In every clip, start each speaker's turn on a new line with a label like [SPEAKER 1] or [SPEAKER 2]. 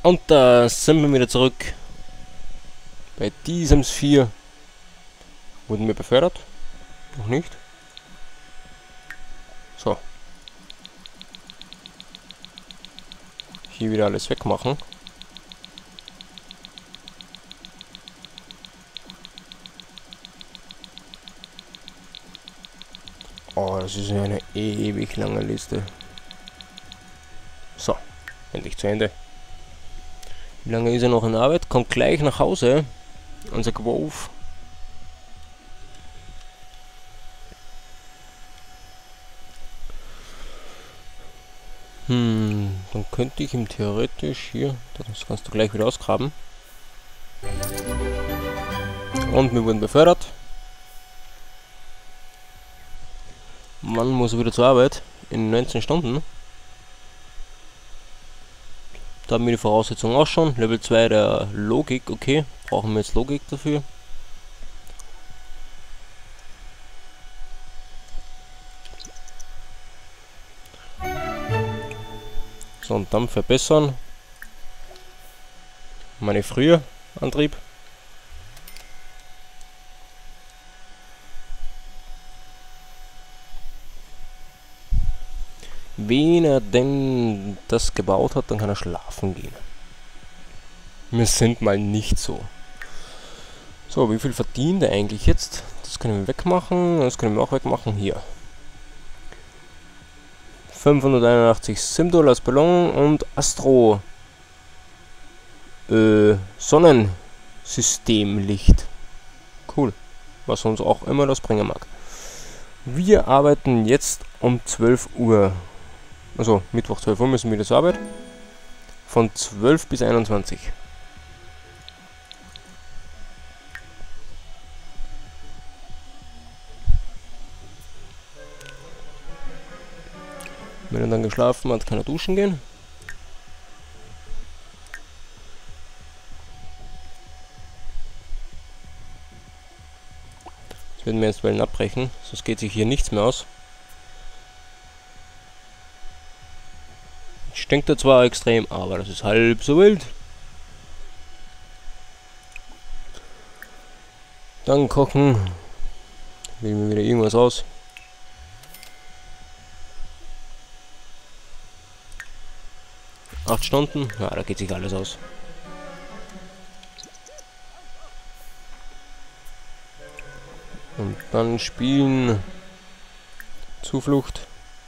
[SPEAKER 1] Und da sind wir wieder zurück. Bei diesem 4 wurden wir befördert. Noch nicht. So. Hier wieder alles wegmachen. Oh, das ist eine ewig lange Liste. So, endlich zu Ende. Wie lange ist er noch in Arbeit? Kommt gleich nach Hause. Unser Grove. Dann könnte ich ihm theoretisch hier, das kannst du gleich wieder ausgraben. Und wir wurden befördert. Wann muss er wieder zur Arbeit? In 19 Stunden. Da haben wir die Voraussetzungen auch schon. Level 2 der Logik, okay. Brauchen wir jetzt Logik dafür. So, und dann verbessern. Meine frühe Antrieb. Wenn er denn das gebaut hat, dann kann er schlafen gehen. Wir sind mal nicht so. So, wie viel verdient er eigentlich jetzt? Das können wir wegmachen. Das können wir auch wegmachen. Hier. 581 Simdol als Ballon und Astro Sonnensystemlicht. Cool. Was uns auch immer das bringen mag. Wir arbeiten jetzt um 12 Uhr. Also Mittwoch 12 Uhr müssen wir zur Arbeit. Von 12 bis 21. Wenn er dann geschlafen hat, kann er duschen gehen. Jetzt werden wir jetzt Wellen abbrechen, sonst geht sich hier nichts mehr aus. Stinkt er zwar extrem, aber das ist halb so wild. Dann kochen. Wählen wir wieder irgendwas aus. Acht Stunden, ja, da geht sich alles aus. Und dann spielen. Zuflucht.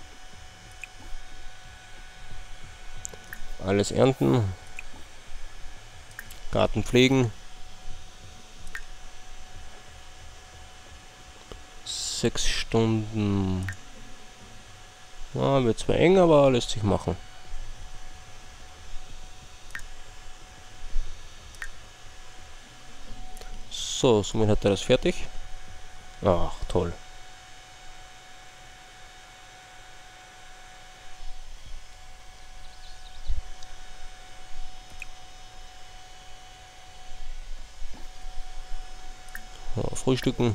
[SPEAKER 1] Alles ernten. Garten pflegen. 6 Stunden. Ja, wird zwar eng, aber lässt sich machen. So, somit hat er das fertig. Ach, toll. So, frühstücken.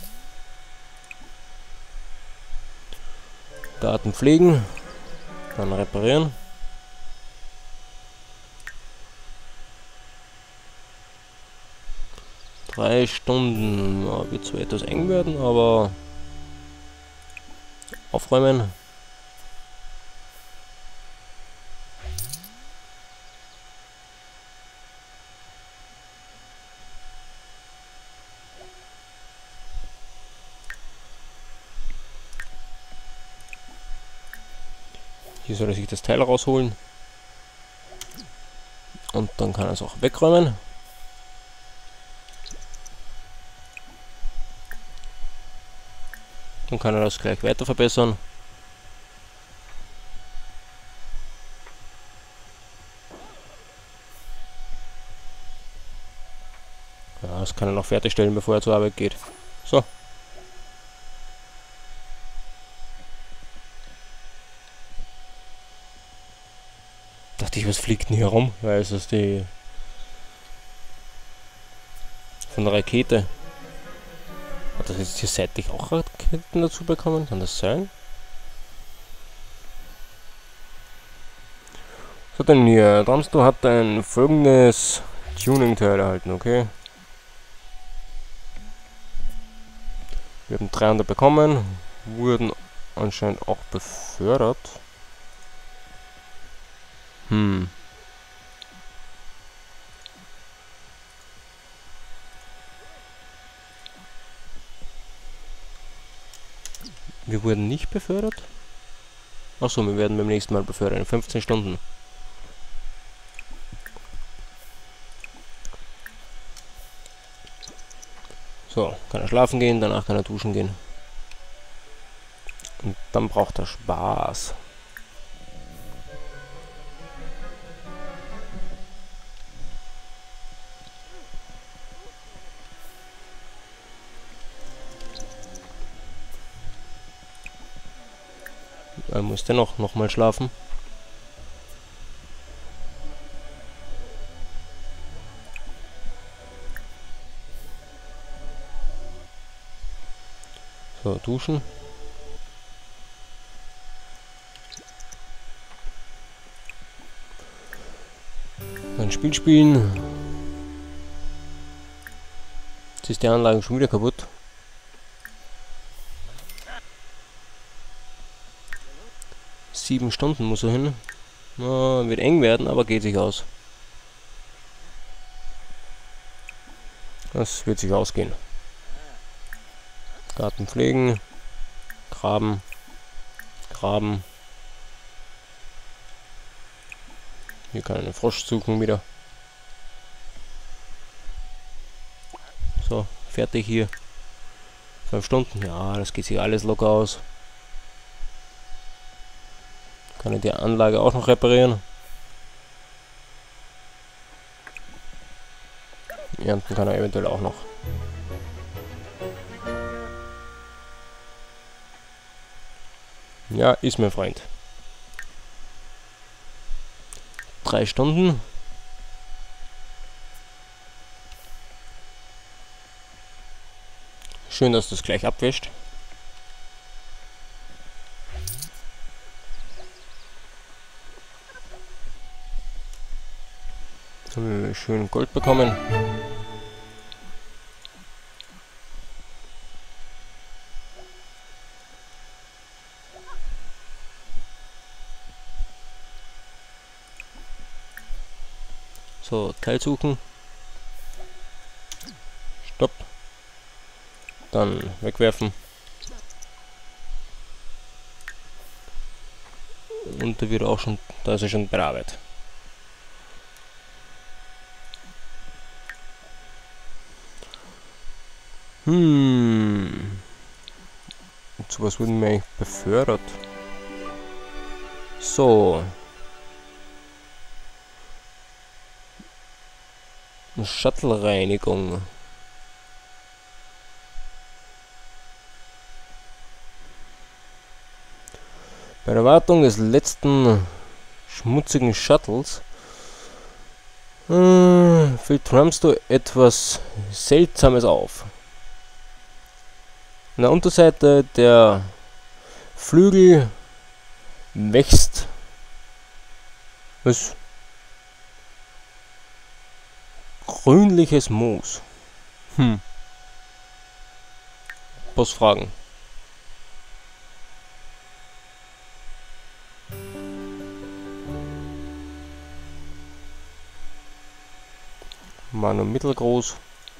[SPEAKER 1] Garten pflegen. Dann reparieren. Drei Stunden, ja, wird zwar etwas eng werden, aber aufräumen. Hier soll er sich das Teil rausholen. Und dann kann er es auch wegräumen. Dann kann er das gleich weiter verbessern. Ja, das kann er noch fertigstellen, bevor er zur Arbeit geht. So. Dachte ich, was fliegt denn hier rum? Weil es ist die von der Rakete. Hat das jetzt hier seitlich auch Raketen dazu bekommen? Kann das sein? So, denn hier, Tramsto hat ein folgendes Tuning-Teil erhalten, okay? Wir haben 300 bekommen, wurden anscheinend auch befördert. Wir wurden nicht befördert? Achso, wir werden beim nächsten Mal befördert, in 15 Stunden. So, kann er schlafen gehen, danach kann er duschen gehen. Und dann braucht er Spaß. Er muss dennoch nochmal schlafen. So, duschen. Ein Spiel spielen. Jetzt ist die Anlage schon wieder kaputt. Sieben Stunden muss er hin. Na, wird eng werden, aber geht sich aus. Das wird sich ausgehen. Garten pflegen. Graben. Graben. Hier kann eine Frosch suchen wieder. So, fertig hier. 5 Stunden. Ja, das geht sich alles locker aus. Kann ich die Anlage auch noch reparieren. Ernten kann er eventuell auch noch. Ja, ist mein Freund. 3 Stunden. Schön, dass das gleich abwäscht. Haben wir schön Gold bekommen. So, Teil suchen. Stopp. Dann wegwerfen. Und da wird auch schon, da ist er schon bei der Arbeit. Zu was wurden wir eigentlich befördert? So. Shuttle-Reinigung. Bei der Wartung des letzten schmutzigen Shuttles fällt Tramsto etwas Seltsames auf. An der Unterseite der Flügel wächst was grünliches Moos. Was fragen? War nur mittelgroß.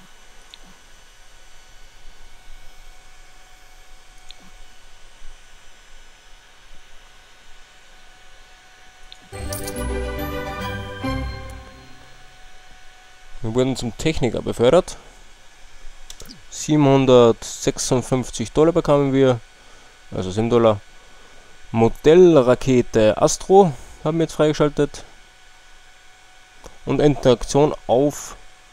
[SPEAKER 1] Wir wurden zum Techniker befördert. 756 Dollar bekamen wir, also $7. Modellrakete Astro haben wir jetzt freigeschaltet. Und Interaktion auf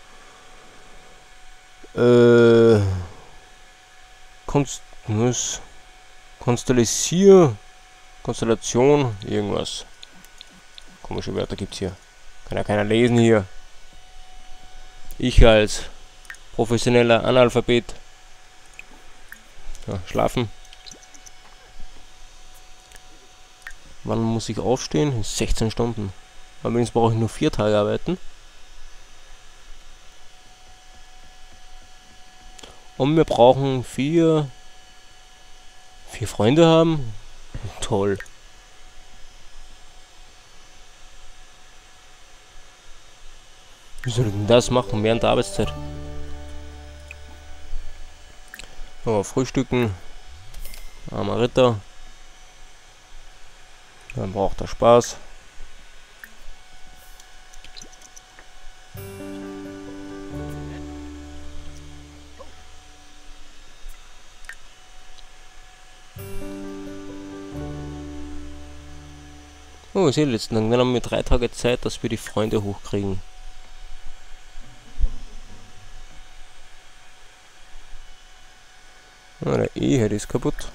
[SPEAKER 1] Konstellation, irgendwas. Komische Wörter gibt's hier. Kann ja keiner lesen hier. Ich als professioneller Analphabet. Ja, schlafen. Wann muss ich aufstehen? 16 Stunden. Allerdings brauche ich nur 4 Tage arbeiten. Und wir brauchen 4 Freunde haben. Toll. Wie soll ich denn das machen während der Arbeitszeit? So, frühstücken. Armer Ritter. Dann braucht er Spaß. Oh, ich sehe letzten Tag. Dann haben wir 3 Tage Zeit, dass wir die Freunde hochkriegen. Ah, der E-Head ist kaputt.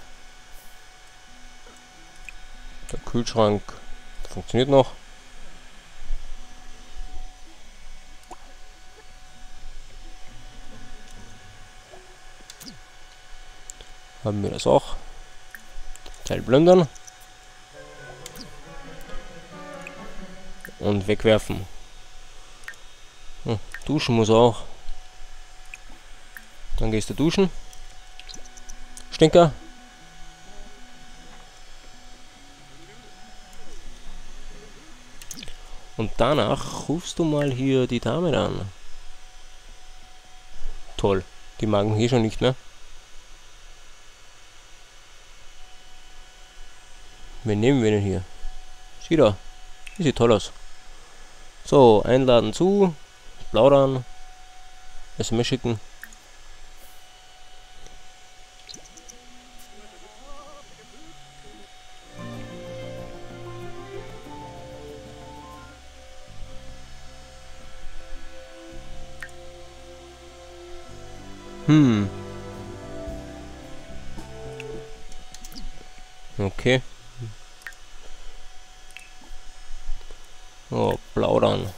[SPEAKER 1] Der Kühlschrank funktioniert noch. Haben wir das auch. Teil plündern. Und wegwerfen. Duschen muss auch. Dann gehst du duschen. Stinker. Und danach rufst du mal hier die Dame an. Toll. Die mag mich hier schon nicht mehr. Wen nehmen wir denn hier? Sieh da. Die sieht toll aus. So, einladen zu. Plaudern. SMS schicken. Okay. Oh, plaudern.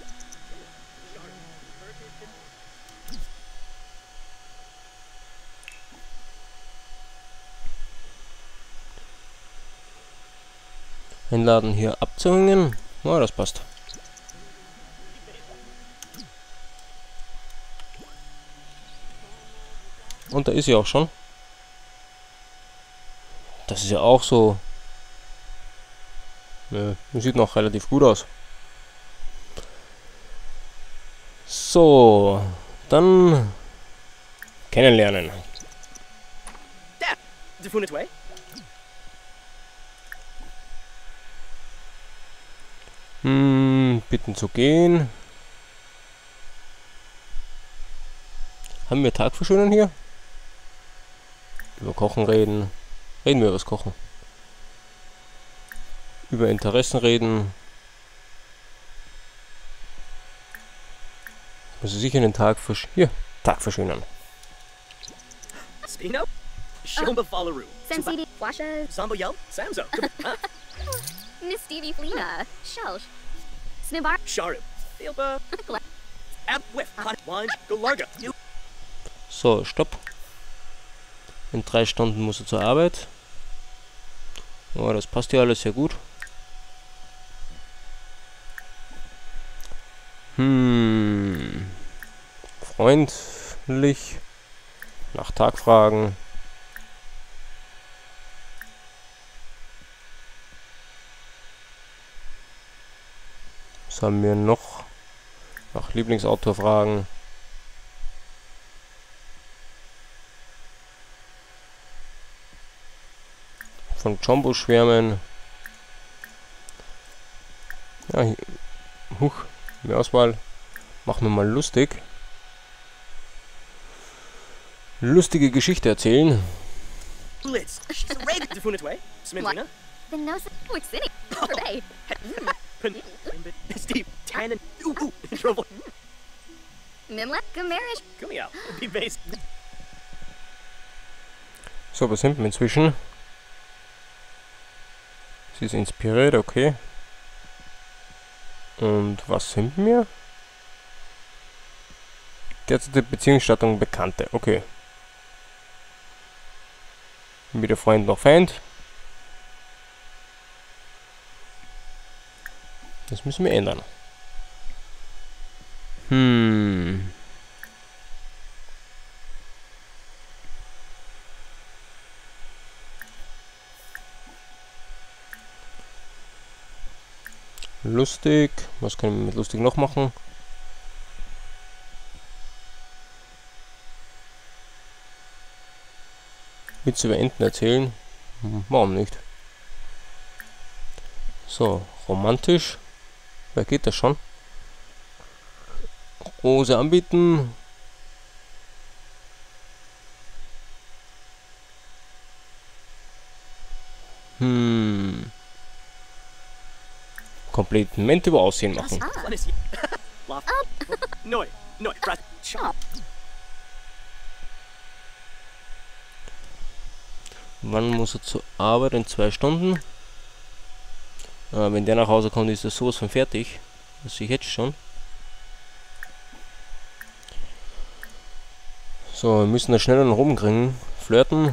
[SPEAKER 1] Einladen hier abzuhängen. Oh, das passt. Und da ist sie auch schon. Das ist ja auch so. Nö, sieht noch relativ gut aus. So, dann kennenlernen. Bitten zu gehen. Haben wir Tagverschönern hier? Über Kochen reden. Reden wir über das Kochen. Über Interessen reden. Muss ich sicher den Tag Tag verschönern.
[SPEAKER 2] Spino? Shombafallaru.
[SPEAKER 3] Sensei Flasha.
[SPEAKER 2] Sambo Yell? Samzo.
[SPEAKER 3] Miss Stevie Flina. Shelsh. Snibar.
[SPEAKER 2] Sharu. Filba. Ab Whiff. Hot One. Golarga.
[SPEAKER 1] So, stopp. In 3 Stunden muss er zur Arbeit. Oh, das passt ja alles sehr gut. Freundlich. Nach Tag fragen. Was haben wir noch? Nach Lieblingsautor fragen. Von Jumbo schwärmen. Ja, hier. Mehr Auswahl. Machen wir mal lustig. Lustige Geschichte erzählen.
[SPEAKER 2] Liz. She's ready to fun it way. Smithina.
[SPEAKER 3] The nose of City. Today.
[SPEAKER 2] Steve. Tannen. Trouble.
[SPEAKER 3] Mimla. Gamarish.
[SPEAKER 2] Come here. Be based.
[SPEAKER 1] So, was sind wir inzwischen? Sie ist inspiriert, okay. Und was sind wir? Derzeitige Beziehungsstattung Bekannte, okay. Weder Freund noch Feind. Das müssen wir ändern. Hm. Lustig. Was können wir mit lustig noch machen? Witze über Enten erzählen? Warum nicht? So, romantisch. Wer geht das schon? Rose anbieten. Kompliment über Aussehen machen.
[SPEAKER 2] What is he? Laugh. Noi. Noi. Press. Chop.
[SPEAKER 1] Wann muss er zur Arbeit? In 2 Stunden. Wenn der nach Hause kommt, ist er sowas von fertig. Das sehe ich jetzt schon. So, wir müssen das schneller nach oben kriegen. Flirten.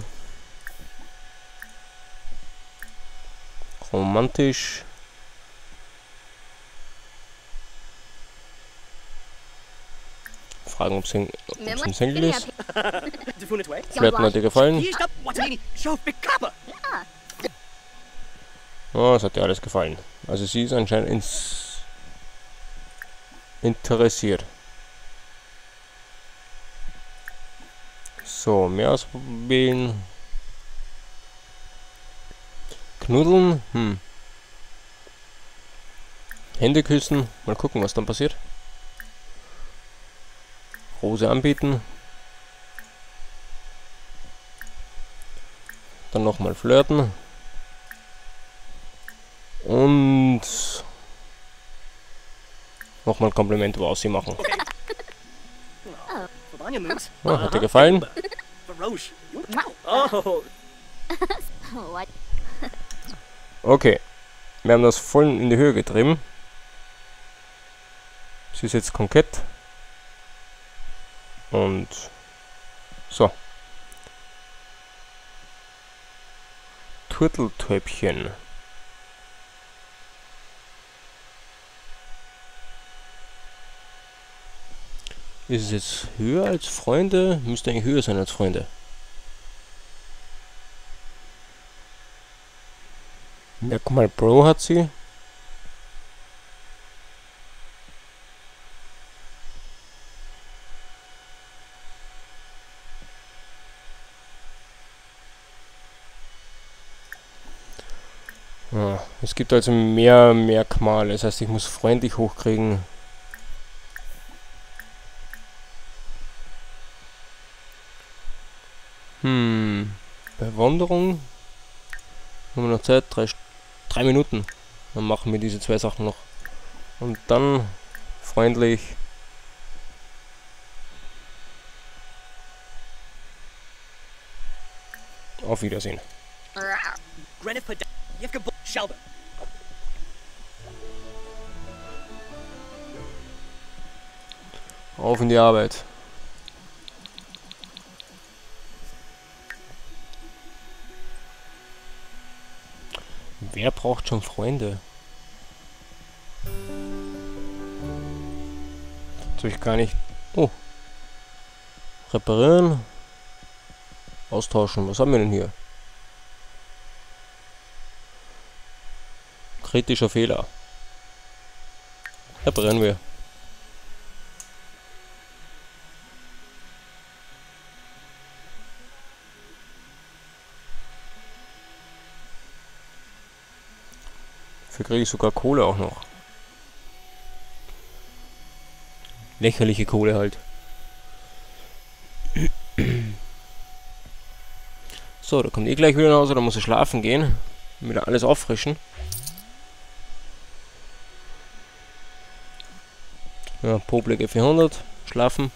[SPEAKER 1] Romantisch. Fragen, ob es ein Single ist.
[SPEAKER 2] Defunit way.
[SPEAKER 1] Flirten hat dir gefallen.
[SPEAKER 2] He's up. What's meaning? Show big kappa.
[SPEAKER 1] Oh, das hat dir alles gefallen. Also sie ist anscheinend interessiert. So, mehr ausprobieren. Knuddeln. Hände küssen. Mal gucken, was dann passiert. Rose anbieten. Dann nochmal flirten. Und nochmal Kompliment über Aussehen machen.
[SPEAKER 2] Lasagna moves.
[SPEAKER 1] Oh, hat dir gefallen?
[SPEAKER 2] Baroche. Oh.
[SPEAKER 3] What?
[SPEAKER 1] Okay. Wir haben das voll in die Höhe getrieben. Sie ist jetzt kokett. Und so. Turteltäubchen. Ist es jetzt höher als Freunde? Müsste eigentlich höher sein als Freunde. Ja, guck mal, Bro hat sie. Ja, es gibt also mehr Merkmale. Das heißt, ich muss freundlich hochkriegen. Bewunderung. Haben wir noch Zeit? 3 Minuten. Dann machen wir diese 2 Sachen noch. Und dann freundlich. Auf Wiedersehen.
[SPEAKER 2] Grenif Pada. Yevka Shelba.
[SPEAKER 1] Auf in die Arbeit. Wer braucht schon Freunde? Jetzt habe ich gar nicht... Oh. Reparieren. Austauschen. Was haben wir denn hier? Kritischer Fehler. Reparieren wir. Dafür kriege ich sogar Kohle auch noch. Lächerliche Kohle halt. So, da kommt gleich wieder nach Hause, da muss er schlafen gehen. Wieder alles auffrischen. Ja, Poplige 400. Schlafen.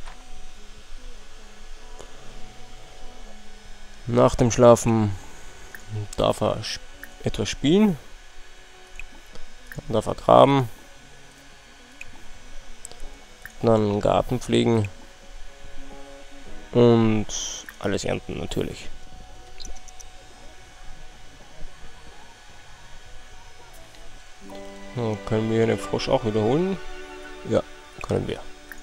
[SPEAKER 1] Nach dem Schlafen darf er etwas spielen. Dann darf er graben. Dann Garten pflegen. Und alles ernten natürlich. So, können wir den Frosch auch wiederholen? Ja, können wir.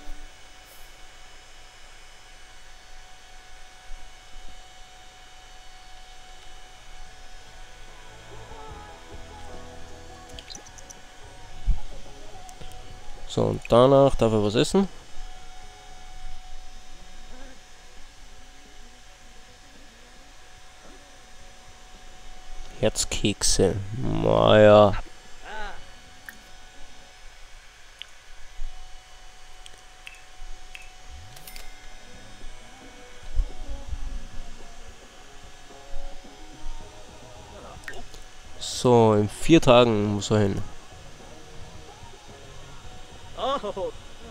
[SPEAKER 1] So, und danach darf er was essen. Herzkekse. Naja. So, in 4 Tagen muss er hin.
[SPEAKER 2] Oh,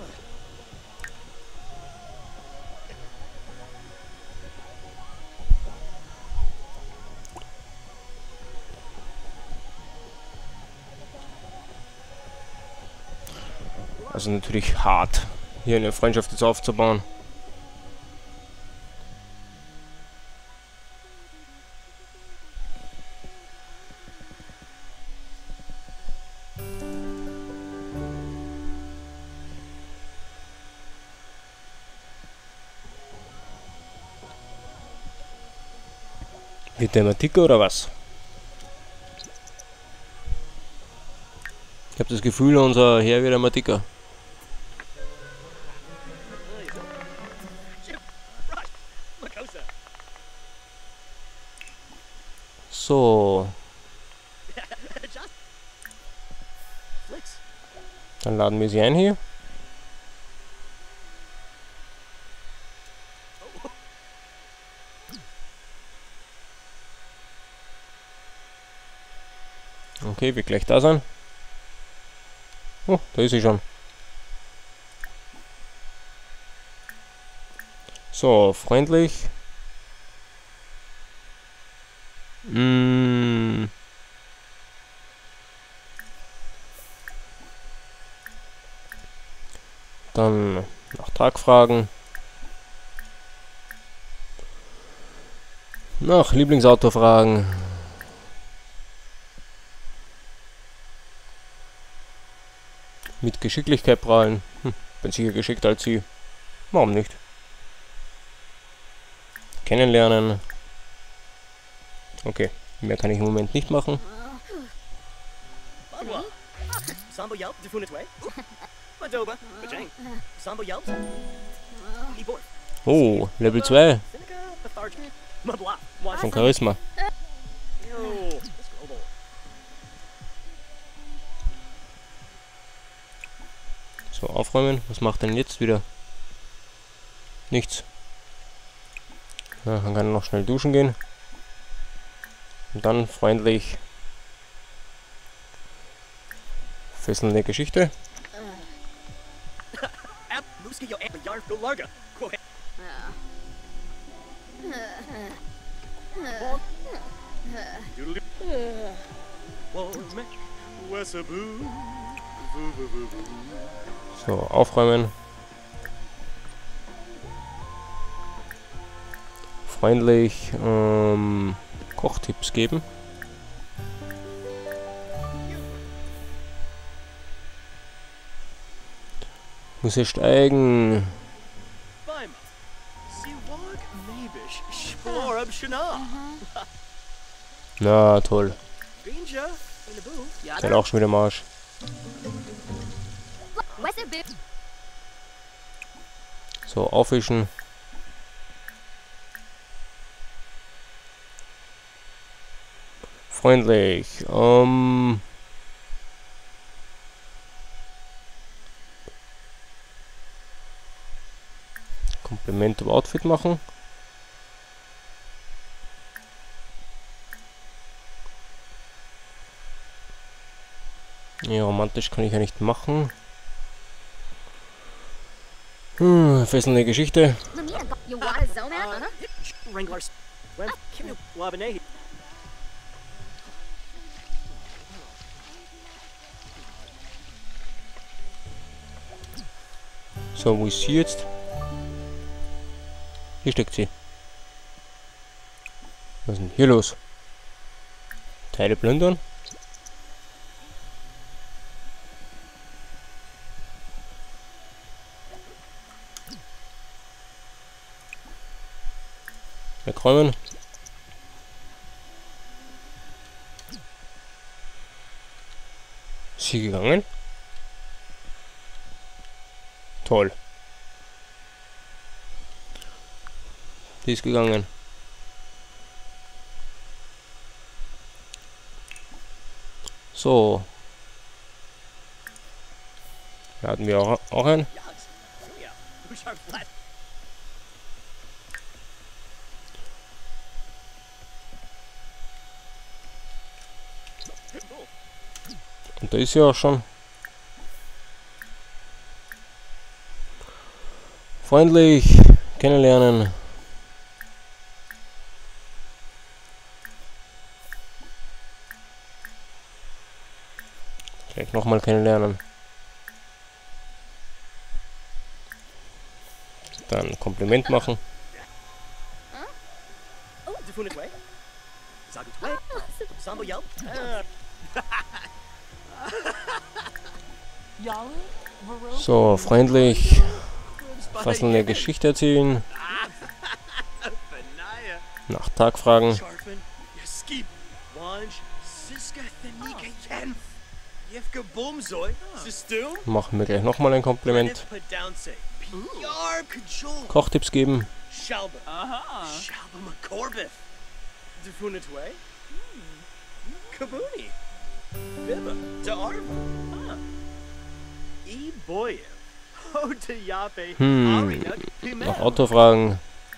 [SPEAKER 1] Also natürlich hart, hier eine Freundschaft jetzt aufzubauen. Wird der immer dicker oder was? Ich habe das Gefühl, unser Herr wird immer dicker.
[SPEAKER 2] Makosa.
[SPEAKER 1] So,
[SPEAKER 2] Just Flicks.
[SPEAKER 1] dann laden wir sie ein hier. Okay, wird gleich da sein. Oh, da ist sie schon. So, freundlich. Dann nach Tag fragen. Nach Lieblingsauto fragen. Mit Geschicklichkeit prahlen. Bin sicher geschickter als sie. Warum nicht? Kennenlernen. Okay, mehr kann ich im Moment nicht machen.
[SPEAKER 2] Banwa. Sambo Yelp, Defunit Way. Madoba, Bajang. Sambo Yelp. Ebor.
[SPEAKER 1] Oh, Level 2
[SPEAKER 2] Seneca, Lethargic. Mabla. Wash.
[SPEAKER 1] von Charisma.
[SPEAKER 2] Yo. Let's global.
[SPEAKER 1] So, aufräumen. Was macht denn jetzt wieder? Nichts. Ja, dann kann er noch schnell duschen gehen. Und dann freundlich fesselnde Geschichte.
[SPEAKER 2] App, Muski, yo, Amp, Yar, Go Larga. Go ahead. Doodle doo. Whoa, me. Wessaboo. Boo, boo, boo, boo.
[SPEAKER 1] So, aufräumen. Freundlich Kochtipps geben. Muss er steigen.
[SPEAKER 2] Baima. Siwag, Nabish, Splorab, Shana.
[SPEAKER 1] Na toll.
[SPEAKER 2] Grinja, in the boo.
[SPEAKER 1] Der hat auch schon wieder Marsch.
[SPEAKER 3] What's a bit?
[SPEAKER 1] So, aufwischen. Freundlich. Kompliment im Outfit machen. Ja, romantisch kann ich ja nicht machen. Fesselnde Geschichte.
[SPEAKER 3] You want a zone out?
[SPEAKER 2] Wranglers. When Kim Wabanehi.
[SPEAKER 1] So, wo ist sie jetzt? Hier steckt sie. Was ist denn hier los? Teile plündern? Wegräumen. Ist sie gegangen? Toll. Die ist gegangen. So. Laden wir auch ein.
[SPEAKER 2] Yucks. Yeah. Who's our flat? Cool.
[SPEAKER 1] Und da ist sie auch schon. Freundlich kennenlernen. Gleich nochmal kennenlernen. Dann Kompliment machen.
[SPEAKER 2] Oh, Defunit way. Zagut way. Sambo yelp.
[SPEAKER 1] So, freundlich. Fast eine Geschichte erzählen.
[SPEAKER 2] Benaya.
[SPEAKER 1] Nach Tag fragen.
[SPEAKER 2] Sharpen. Yaskip. Wanj. Siska Thanika Yen. Yefka Boomzoy. Sistum.
[SPEAKER 1] Machen wir gleich nochmal ein Kompliment.
[SPEAKER 2] Padownse. Yarb Kajol.
[SPEAKER 1] Kochtipps geben.
[SPEAKER 2] Shalba. Shalba McCorbeth. Defunit way. Kabuni. Bibba. Darva. E Boyev. Oh, de Yape. Arinak.
[SPEAKER 1] Nach
[SPEAKER 2] Pimel.
[SPEAKER 1] Auto fragen.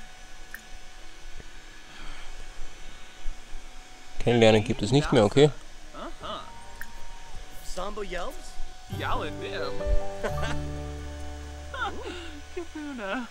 [SPEAKER 1] Kennenlernen gibt es nicht mehr, okay?
[SPEAKER 2] Sambo yelps.
[SPEAKER 4] Yalla dim. Kapuna.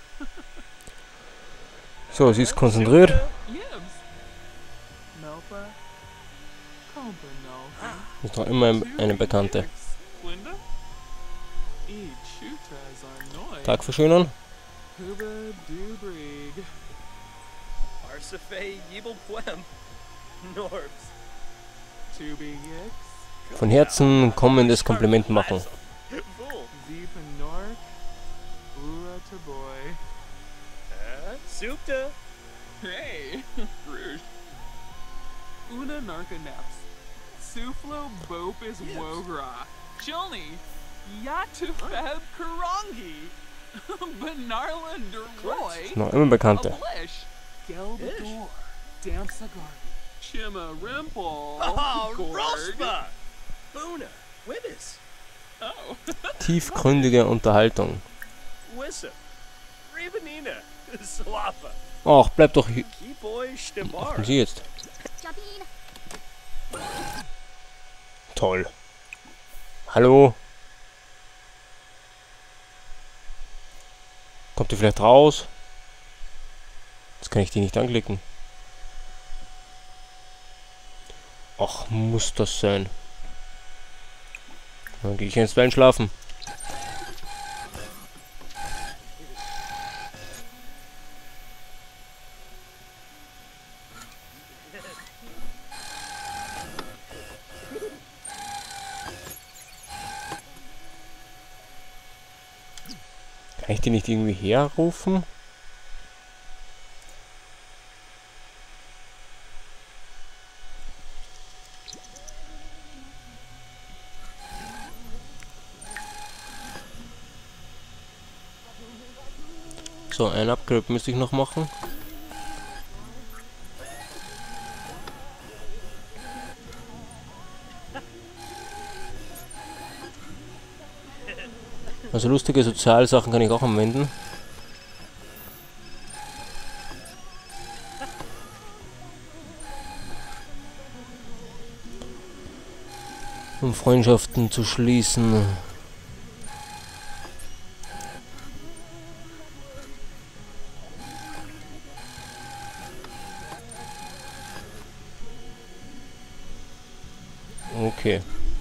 [SPEAKER 1] So, sie ist konzentriert.
[SPEAKER 4] Yibs. Melpa. Kompa
[SPEAKER 1] Ist noch immer eine Bekannte.
[SPEAKER 4] Linda. E chuta zarnoi.
[SPEAKER 1] Tag verschönern.
[SPEAKER 4] Huba dubrig.
[SPEAKER 2] Arsafe Yibel Puem. Norbs.
[SPEAKER 4] Tubi yix.
[SPEAKER 1] Von Herzen kommendes Kompliment machen.
[SPEAKER 2] Fool.
[SPEAKER 4] Zeepa nork. Ura taboy.
[SPEAKER 2] Supta.
[SPEAKER 4] Hey. Rouge. Una narca naps. Suflo bopis wogra. Chilni. Yatu feb karangi. Banarla Derloy.
[SPEAKER 1] Noch immer Bekannte.
[SPEAKER 4] Ablish. Gelbador. Damsagardi. Chima Rimple.
[SPEAKER 2] Oh,
[SPEAKER 4] Gorg.
[SPEAKER 2] Rospa. Buna. Wibis.
[SPEAKER 4] Oh.
[SPEAKER 1] Tiefgründige Unterhaltung.
[SPEAKER 2] Wissa. Ribanina. Slappa.
[SPEAKER 1] Ach, bleib doch hier.
[SPEAKER 2] Kiboy Stimar.
[SPEAKER 1] Und sie jetzt.
[SPEAKER 3] Jumping.
[SPEAKER 1] Toll. Hallo? Kommt die vielleicht raus? Jetzt kann ich die nicht anklicken. Ach, muss das sein. Dann gehe ich ins Wellen schlafen. Kann ich die nicht irgendwie herrufen? So, ein Upgrade müsste ich noch machen. Also lustige Sozialsachen kann ich auch anwenden. Um Freundschaften zu schließen. Okay.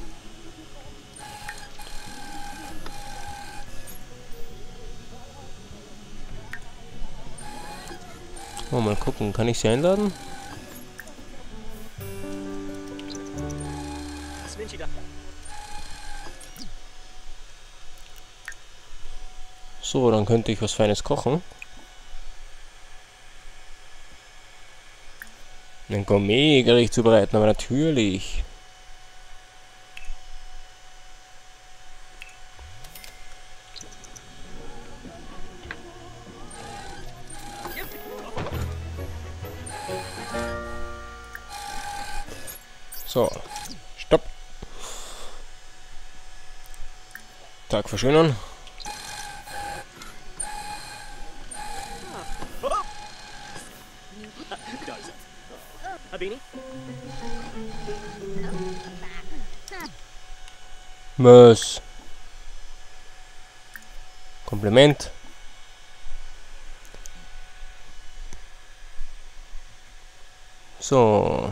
[SPEAKER 1] Oh, mal gucken, kann ich sie einladen?
[SPEAKER 2] Sminchida.
[SPEAKER 1] So, dann könnte ich was Feines kochen. ein Gourmetgericht zubereiten, aber natürlich. So, stopp. Tag verschönern.
[SPEAKER 2] Habini?
[SPEAKER 1] Muss. Kompliment. So.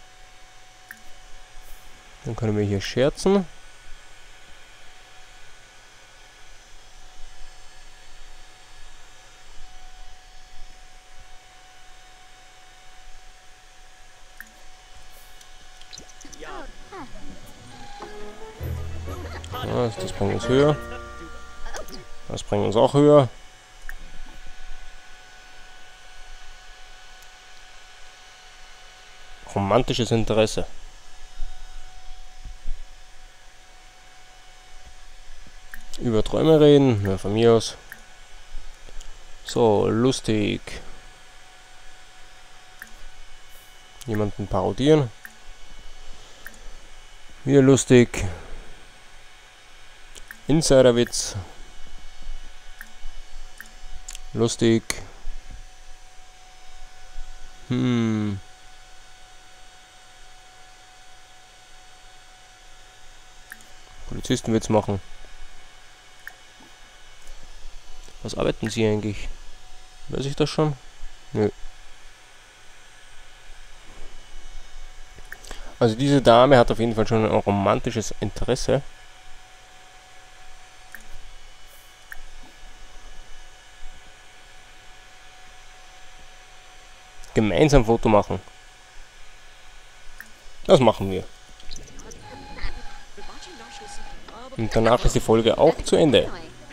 [SPEAKER 1] Dann können wir hier scherzen. Ja, das bringt uns höher. Das bringt uns auch höher. Romantisches Interesse. Über Träume reden, ja, von mir aus. So, lustig. Jemanden parodieren. Wieder lustig. Insiderwitz. Lustig. Polizistenwitz machen. Was arbeiten Sie eigentlich? Weiß ich das schon? Nö. Also diese Dame hat auf jeden Fall schon ein romantisches Interesse. Gemeinsam Foto machen. Das machen wir. Und danach ist die Folge auch zu Ende.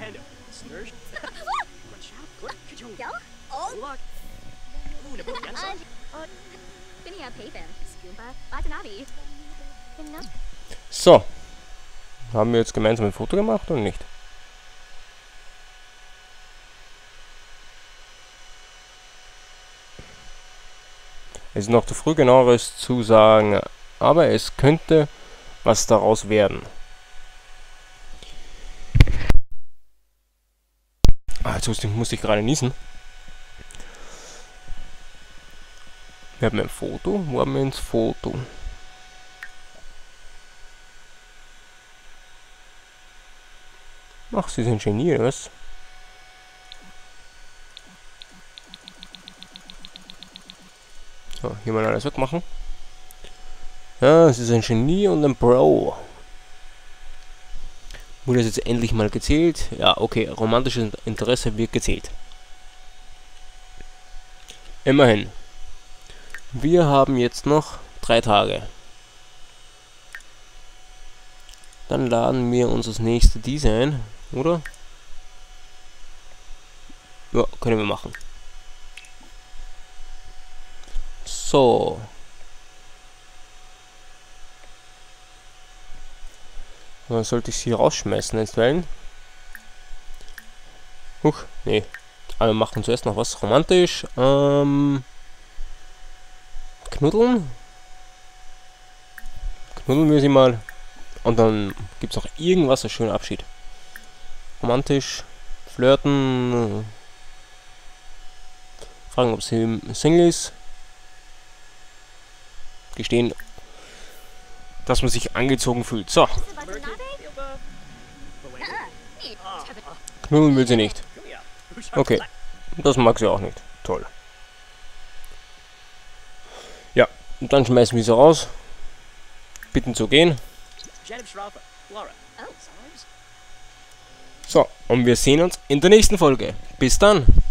[SPEAKER 1] So. Haben wir jetzt gemeinsam ein Foto gemacht oder nicht? Es ist noch zu früh, genaueres zu sagen, aber es könnte was daraus werden. Jetzt musste ich gerade niesen. Wir haben ein Foto. Wo haben wir ins Foto? Ach, Sie sind Genie, oder was? So, hier mal alles wegmachen. Ja, es ist ein Genie und ein Bro. Wurde das jetzt endlich mal gezählt? Ja, okay, romantisches Interesse wird gezählt. Immerhin. Wir haben jetzt noch 3 Tage. Dann laden wir uns das nächste Design, oder? Ja, können wir machen. So. Dann sollte ich sie rausschmeißen einstweilen. Huch, nee. Aber wir machen zuerst noch was romantisch. Knuddeln. Knuddeln wir sie mal. Und dann gibt es noch irgendwas, ein schöner Abschied. Romantisch. Flirten. Fragen, ob sie Single ist. Gestehen, dass man sich angezogen fühlt. So. Knuddeln will sie nicht. Okay. Das mag sie auch nicht. Toll. Ja, und dann schmeißen wir sie raus. Bitten zu gehen. So, und wir sehen uns in der nächsten Folge. Bis dann.